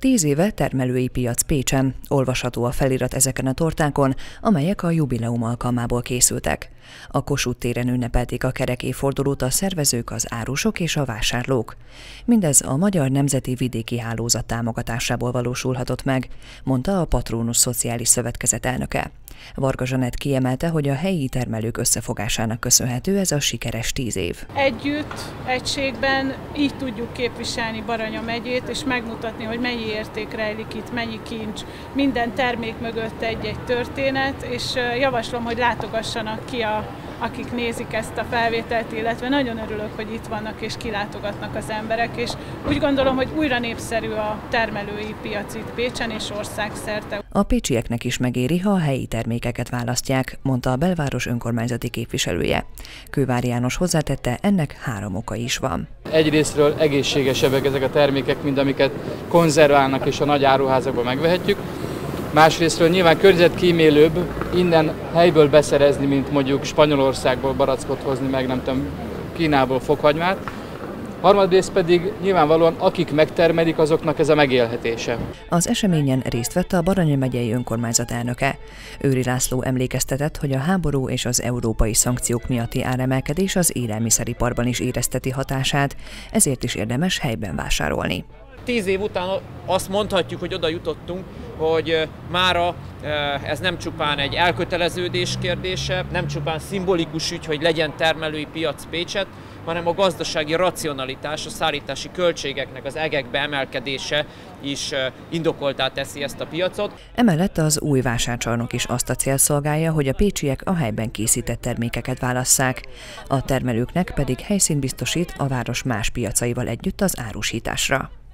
10 éve termelői piac Pécsen, olvasható a felirat ezeken a tortákon, amelyek a jubileum alkalmából készültek. A Kossuth téren ünnepelték a kerek évfordulót a szervezők, az árusok és a vásárlók. Mindez a Magyar Nemzeti Vidéki Hálózat támogatásából valósulhatott meg, mondta a Patronus Szociális Szövetkezet elnöke. Varga Zsanett kiemelte, hogy a helyi termelők összefogásának köszönhető ez a sikeres 10 év. Együtt, egységben így tudjuk képviselni Baranya megyét, és megmutatni, hogy mennyi érték rejlik itt, mennyi kincs. Minden termék mögött egy-egy történet, és javaslom, hogy látogassanak ki, akik nézik ezt a felvételt, illetve nagyon örülök, hogy itt vannak és kilátogatnak az emberek, és úgy gondolom, hogy újra népszerű a termelői piac itt Pécsen és országszerte. A pécsieknek is megéri, ha a helyi termékeket választják, mondta a belváros önkormányzati képviselője. Kővári János hozzátette, ennek 3 oka is van. Egyrésztről egészségesebbek ezek a termékek, mint amiket konzerválnak és a nagy áruházakban megvehetjük. Másrésztről nyilván környezetkímélőbb innen helyből beszerezni, mint mondjuk Spanyolországból barackot hozni, meg nem tudom, Kínából fokhagymát. Harmadrészt pedig nyilvánvalóan akik megtermelik, azoknak ez a megélhetése. Az eseményen részt vett a Baranya megyei önkormányzat elnöke. Őri László emlékeztetett, hogy a háború és az európai szankciók miatti áremelkedés az élelmiszeriparban is érezteti hatását, ezért is érdemes helyben vásárolni. 10 év után azt mondhatjuk, hogy oda jutottunk, hogy mára ez nem csupán egy elköteleződés kérdése, nem csupán szimbolikus ügy, hogy legyen termelői piac Pécset, hanem a gazdasági racionalitás, a szállítási költségeknek az egekbe emelkedése is indokoltá teszi ezt a piacot. Emellett az új vásárcsarnok is azt a célt szolgálja, hogy a pécsiek a helyben készített termékeket válasszák. A termelőknek pedig helyszínt biztosít a város más piacaival együtt az árusításra.